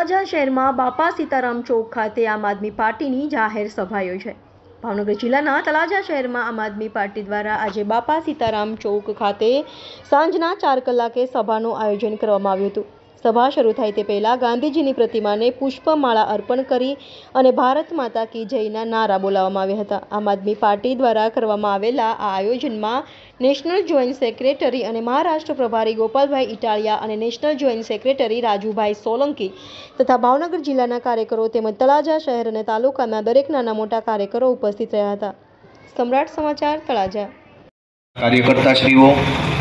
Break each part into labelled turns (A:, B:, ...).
A: તળાજા શહેરમાં બાપા સીતારામ ચોક ખાતે આમ આદમી પાર્ટીની જાહેર સભા યોજાઈ છે। ભાવનગર જિલ્લાના તળાજા શહેરમાં આમ આદમી પાર્ટી દ્વારા આજે બાપા સીતારામ ચોક ખાતે સાંજના 4 કલાકે સભાનું આયોજન કરવામાં આવ્યું હતું। સભા શરૂ થાય તે પહેલા ગાંધીજીની પ્રતિમાને પુષ્પમાળા અર્પણ કરી અને ભારત માતા કી જયના નારા બોલાવવામાં આવ્યા હતા। આમ આદમી પાર્ટી દ્વારા કરવામાં આવેલા આ આયોજનમાં નેશનલ જોઈન્ટ સેક્રેટરી અને મહારાષ્ટ્ર પ્રભારી ગોપાલભાઈ ઇટાલિયા અને national joint secretary Rajubhai Solanki તથા ભાવનગર જિલ્લાના કાર્યકરો તેમજ તળાજા શહેર અને તાલુકાના દરેક નાના મોટા કાર્યકરો ઉપસ્થિત રહ્યા હતા। સમ્રાટ સમાચાર તળાજા।
B: કાર્યકર્તાશ્રીઓ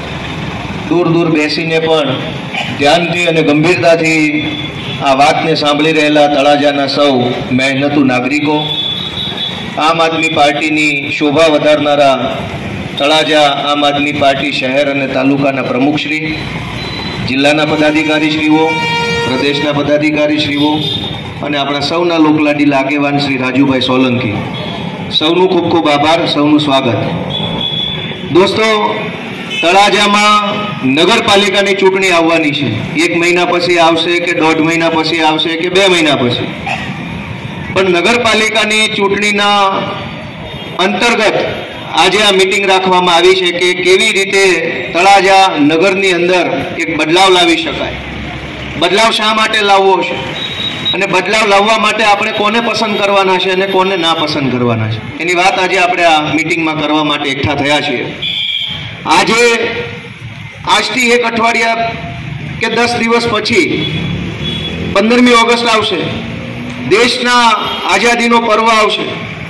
B: दूर दूर बेसीने पण ध्यानथी अने गंभीरताथी आ वातने सांभळी रहेला तळाजाना सौ मेहनतू नागरिको, आम आदमी पार्टीनी शोभा वधारनारा तळाजा आम आदमी पार्टी शहर अने तालुकाना प्रमुखश्री, जिल्लाना पदाधिकारीश्रीओ, प्रदेशना पदाधिकारीश्रीओ अने आपणा सौना लोकलाडीला आगेवान श्री राजूभाई सोलंकी, सौનું खूब खूब आभार, सौનું स्वागत। दोस्तों, तळाजामां नगरपालिकानी चूंटणी आववानी छे। 1 महीना पछी आवशे के 1.5 महीना पछी आवशे के 2 महीना पछी, पण नगरपालिकानी चूंटणीना अंतर्गत आज आ मीटिंग राखवामां आवी छे के केवी रीते तळाजा नगरनी अंदर एक बदलाव लावी शकाय। बदलाव शा माटे लाववो छे अने बदलाव लाववा माटे आपणे कोने पसंद करवाना छे अने कोने ना पसंद करवाना छे एनी वात आज आपणे आ मीटिंगमां करवा माटे एकठा थया छीए। आज આજથી 1 અઠવાડિયા કે 10 દિવસ પછી 15મી ઓગસ્ટ આવશે, દેશના આઝાદીનો પર્વ આવશે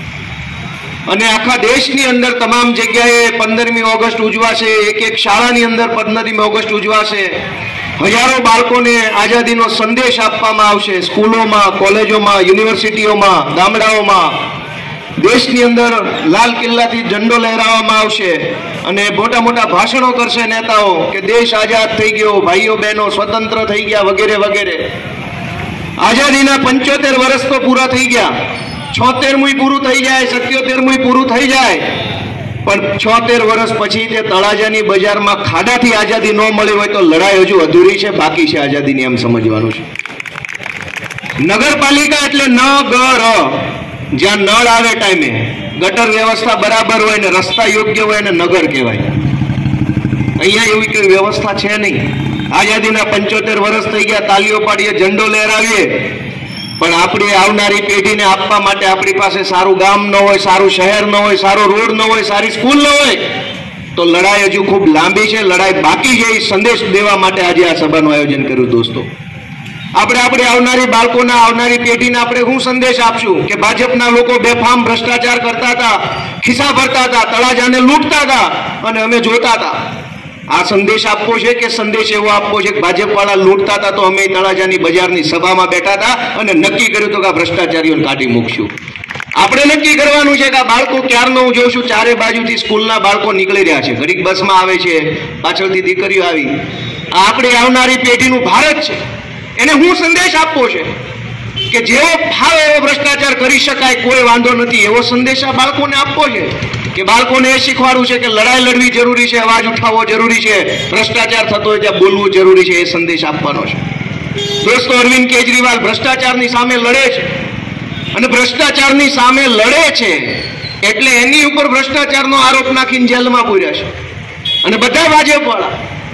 B: અને આખા દેશની અંદર તમામ જગ્યાએ 15મી ઓગસ્ટ ઉજવાશે। એક શાળાની અંદર 15મી ઓગસ્ટ ઉજવાશે। હજારો બાળકોને આઝાદીનો સંદેશ આપવામાં આવશે। સ્કૂલોમાં, કોલેજોમાં, યુનિવર્સિટીઓમાં, ગામડાઓમાં દેશની અંદર લાલ કિલ્લાથી ઝંડો લહેરાવવામાં આવશે અને મોટા મોટા ભાષણો કરશે નેતાઓ કે દેશ આઝાદ થઈ ગયો, ભાઈઓ બહેનો સ્વતંત્ર થઈ ગયા વગેરે વગેરે। આઝાદીના 75 વર્ષ તો પૂરા થઈ ગયા, 76મું પૂરું થઈ જાય, 77મું પૂરું થઈ જાય, પણ 76 વર્ષ પછી તે તળાજાની બજારમાં ખાડાથી આઝાદી ન મળી હોય તો લડાઈ હજુ અધૂરી છે, બાકી છે આઝાદીની, એમ સમજવાનું છે। નગરપાલિકા એટલે નગર, જ્યાં નળ આવે ટાઈમે, गटर व्यवस्था बराबर हो ने रस्ता योग्य हो ने नगर कहवाय। अहींया एवी कोई व्यवस्था छे नहीं। आजादीना 75 वर्ष थई गया, तालीओ पाडीए, झंडो लहरावीए, पण आपणी आवनारी पेढीने आपवा माटे आपणी पासे सारू गाम न होय, सारू शहर न होय, सारो रोड न होय, सारी स्कूल न होय तो लड़ाई हजू खूब लांबी छे, लड़ाई बाकी छे। ए संदेश देवा माटे आज आ सभानुं आयोजन कर्युं। दोस्तों, આપણે આપણે આવનારી બાળકોના, આવનારી પેઢીને આપણે શું સંદેશ આપશું કે ભાજપના લોકો બેફામ ભ્રષ્ટાચાર કરતા હતા, ખિસ્સા ભરતા હતા, તળાજાને લૂંટતા હતા અને અમે જોતા હતા। આ સંદેશ આપવો છે કે સંદેશ એવો આપવો છે કે ભાજપવાળા લૂંટતા હતા તો અમે તળાજાની બજારની સભામાં બેઠા હતા અને નક્કી કર્યું તો કે ભ્રષ્ટાચારીઓને કાઢી મૂકશું। આપણે નક્કી કરવાનું છે કે આ બાળકો ક્યારનો હું જોઉં છું ચારે બાજુથી સ્કૂલના બાળકો નીકળી રહ્યા છે, ઘડીક બસમાં આવે છે, પાછળથી દીકરીઓ આવી। આપણી આવનારી પેઢીનું ભારત છે, એને હું સંદેશ આપવો છે કે જેવો ભાવ એવો ભ્રષ્ટાચાર કરી શકાય, કોઈ વાંધો નથી, એવો સંદેશ આ બાળકોને આપવો છે કે બાળકોને એ શીખવાડવું છે કે લડાઈ લડવી જરૂરી છે, અવાજ ઉઠાવવો જરૂરી છે, ભ્રષ્ટાચાર થતો હોય ત્યાં બોલવું જરૂરી છે, એ સંદેશ આપવાનો છે। દોસ્તો, અરવિંદ કેજરીવાલ ભ્રષ્ટાચારની સામે લડે છે અને ભ્રષ્ટાચારની સામે લડે છે એટલે એની ઉપર ભ્રષ્ટાચારનો આરોપ નાખીને જેલમાં પૂર્યા છે અને બધા ભાજપવાળા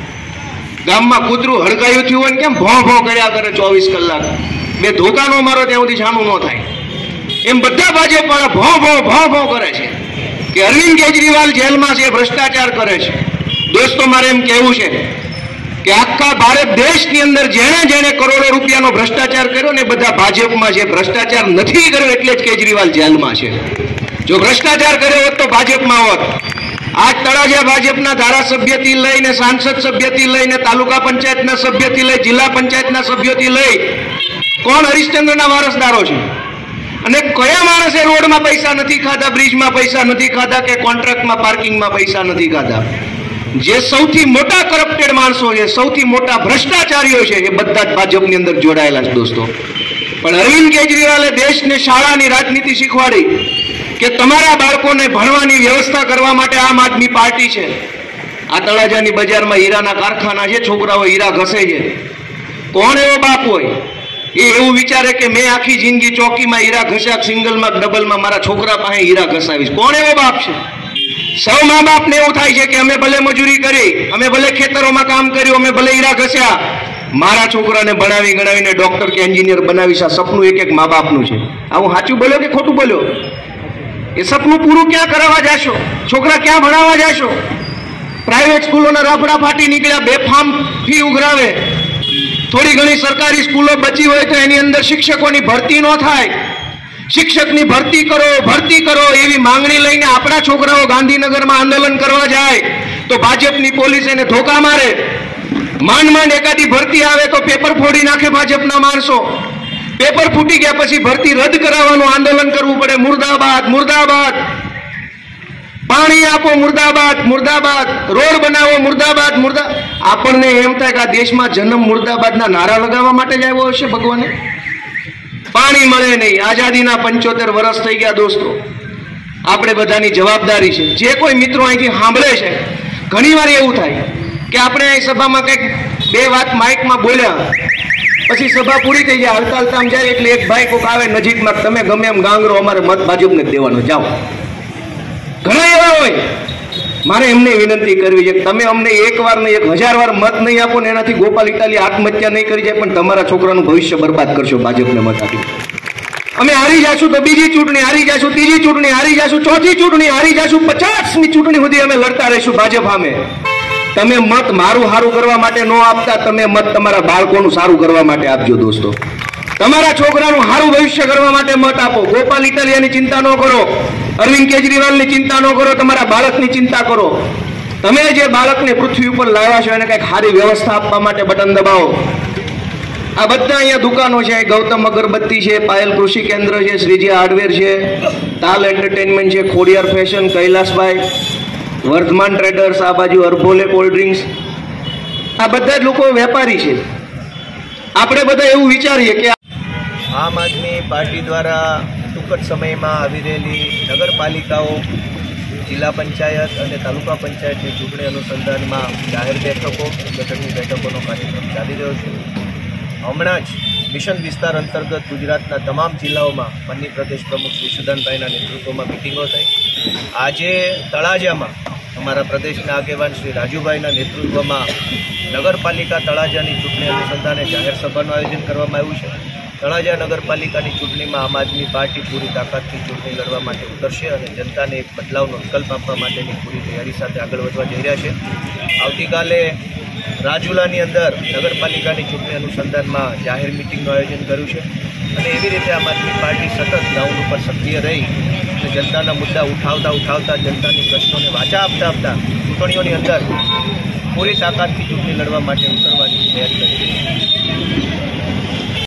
B: ગામમાં કૂતરું હડકાયું થયું હોય કેમ ભોં ભોં કર્યા કરે 24 કલાક, બે ધોકા નો મારો ત્યાં સુધી છાણું ન થાય, એમ બધા ભાજપવાળા ભોં ભોં ભોં ભોં કરે છે કે અરવિંદ કેજરીવાલ જેલમાં છે, ભ્રષ્ટાચાર કરે છે। દોસ્તો, મારે એમ કહેવું છે કે આખા ભારત દેશની અંદર જેણે જેણે કરોડો રૂપિયાનો ભ્રષ્ટાચાર કર્યો ને બધા ભાજપમાં છે, ભ્રષ્ટાચાર નથી કર્યો એટલે જ કેજરીવાલ જેલમાં છે। જો ભ્રષ્ટાચાર કર્યો હોત તો ભાજપમાં હોત। आज तळाजा भाजपना धारासभ्यथी लईने सांसद सभ्यथी लईने तालुका पंचायतना सभ्यथी लई जिल्ला पंचायतना सभ्योथी लई कोण हरिश्चंद्रना वारसदारो छे अने कया माणसे रोडमां पैसा नथी खाधा, ब्रिजमां पैसा नथी खाधा के कॉन्ट्राक्टमां पार्किंगमां पैसा नथी खाधा। जे सौथी मोटा करप्टेड माणसो छे, सौथी मोटा भ्रष्टाचारीओ छे, ए बधा ज भाजपनी अंदर जोडायेला छे। दोस्तों, पण अरविंद केजरीवाले देशने शाळानी राजनीति शीखवाडी કે તમારા બાળકોને ભણવાની વ્યવસ્થા કરવા માટે આમ આદમી પાર્ટી છે। આ તળાજાની બજારમાં હીરાના કારખાના છે, છોકરાઓ હીરા ઘસે છે। કોણ એવો બાપ હોય એ એવું વિચારે કે મેં આખી જિંદગી ચોકીમાં હીરા ઘસ્યા, સિંગલમાં ડબલમાં મારા છોકરા પાસે હીરા ઘસાવીશ. કોણ એવો બાપ છે? સૌ મા બાપને એવું થાય છે કે અમે ભલે મજૂરી કરી, અમે ભલે ખેતરોમાં કામ કર્યું, અમે ભલે હીરા ઘસ્યા, મારા છોકરાને ભણાવી ગણાવીને ડોક્ટર કે એન્જિનિયર બનાવીશ. આ સપનું એક એક મા બાપનું છે. આવું સાચું બોલ્યો કે ખોટું બોલ્યો? એ સપનું પૂરું ક્યાં કરાવવા જાશો? છોકરા ક્યાં ભણાવવા જાશો? પ્રાઇવેટ સ્કૂલોના રાફડા ફાટી નીકળ્યા, બેફામ ફી ઉઘરાવે. થોડી ઘણી સરકારી સ્કૂલો બચી હોય તો એની અંદર શિક્ષકોની ભરતી ન થાય. શિક્ષકની ભરતી કરો એવી માંગણી લઈને આપણા છોકરાઓ ગાંધીનગરમાં આંદોલન કરવા જાય તો ભાજપની પોલીસ એને ધોકા મારે. માંડ એકાદી ભરતી આવે તો પેપર ફોડી નાખે ભાજપના માણસો. પેપર ફૂટી ગયા પછી ભરતી રદ કરાવવાનું આંદોલન કરવું પડે. મુર્દાબાદ, મુર્દાબાદ. પાણી આપો, મુર્દાબાદ, મુર્દાબાદ. રોડ બનાવો, મુર્દાબાદ, મુર્દાબાદ. આપણને એમ થાય કે આ દેશમાં જન્મ મુર્દાબાદના નારા લગાવવા માટે જ આવ્યો હશે ભગવાને. પાણી મળે નહીં. આઝાદીના 75 વર્ષ થઈ ગયા દોસ્તો. આપણે બધાની જવાબદારી છે. જે કોઈ મિત્રો અહીંથી સાંભળે છે, ઘણી વાર એવું થાય કે આપણે અહીં સભામાં કંઈક બે વાત માઇકમાં બોલ્યા, પછી સભા પૂરી થઈ જાય, હલતા હલતા જાય એટલે એક ભાઈ કોક આવે નજીકમાં, તમે ગમે એમ ગાંગરો, અમારે મત ભાજપને દેવાનો, જાઓ. ઘણા એવા હોય. મારે એમને વિનંતી કરવી છે કે તમે અમને એક વાર નહીં 1000 વાર મત નહીં આપો ને એનાથી ગોપાલ ઇટાલી આત્મહત્યા નહીં કરી જાય, પણ તમારા છોકરાનું ભવિષ્ય બરબાદ કરશો ભાજપને મત આપી. અમે હારી જશું તો બીજી ચૂંટણી હારી જશું, ત્રીજી ચૂંટણી હારી જશું, ચોથી ચૂંટણી હારી જશું, 50મી ચૂંટણી સુધી અમે લડતા રહીશું ભાજપ સામે. તમે મત મારું સારું કરવા માટે ન આપતા, તમે મત તમારા બાળકોનું સારું કરવા માટે આપજો દોસ્તો. તમારા છોકરાનું સારું ભવિષ્ય કરવા માટે મત આપો. ગોપાલ ઇટાલિયાની ચિંતા ન કરો, અરવિંદ કેજરીવાલની ચિંતા ન કરો, તમારા બાળકની ચિંતા કરો. તમે જે બાળકને પૃથ્વી ઉપર લાવ્યા છો એને કંઈક સારી વ્યવસ્થા આપવા માટે બટન દબાવો. આ બધા અહીંયા દુકાનો છે. ગૌતમ અગરબત્તી છે, પાયલ કૃષિ કેન્દ્ર છે, શ્રીજી હાર્ડવેર છે, તાલ એન્ટરટેનમેન્ટ છે, ખોડિયાર ફેશન, કૈલાસભાઈ, વર્ધમાન ટ્રેડર્સ, આ બાજુ અરભોલે કોલ્ડ ડ્રિંક્સ. આ બધા જ લોકો વેપારી છે. આપણે બધા એવું વિચારીએ કે
C: આમ આદમી પાર્ટી દ્વારા ટૂંક જ સમયમાં આવી રહેલી નગરપાલિકાઓ, જિલ્લા પંચાયત અને તાલુકા પંચાયતની ચૂંટણી અનુસંધાનમાં જાહેર બેઠકો, ગઠનની બેઠકોનો કાર્યક્રમ ચાલી રહ્યો છે. હમણાં જ મિશન વિસ્તાર અંતર્ગત ગુજરાતના તમામ જિલ્લાઓમાં માનનીય પ્રદેશ પ્રમુખ શ્રી સુદાનભાઈના નેતૃત્વમાં મિટિંગો થઈ. આજે તળાજામાં અમારા પ્રદેશના આગેવાન શ્રી રાજુભાઈના નેતૃત્વમાં નગરપાલિકા તળાજાની ચૂંટણી અનુસંધાને જાહેર સભાનું આયોજન કરવામાં આવ્યું છે. તળાજા નગરપાલિકાની ચૂંટણીમાં આમ આદમી પાર્ટી પૂરી તાકાતથી ચૂંટણી લડવા માટે ઉતરશે અને જનતાને એક બદલાવનો વિકલ્પ આપવા માટેની પૂરી તૈયારી સાથે આગળ વધવા જઈ રહ્યા છે. આવતીકાલે રાજુલાની અંદર નગરપાલિકાની ચૂંટણી અનુસંધાનમાં જાહેર મિટિંગનું આયોજન કર્યું છે અને એવી રીતે આમ આદમી પાર્ટી સતત ગ્રાઉન્ડ ઉપર સક્રિય રહી અને જનતાના મુદ્દા ઉઠાવતા જનતાની પ્રશ્નોને વાચા આપતા ચૂંટણીઓની અંદર પૂરી તાકાતથી ચૂંટણી લડવા માટે ઉતરવાની તૈયારી કરી રહી છે.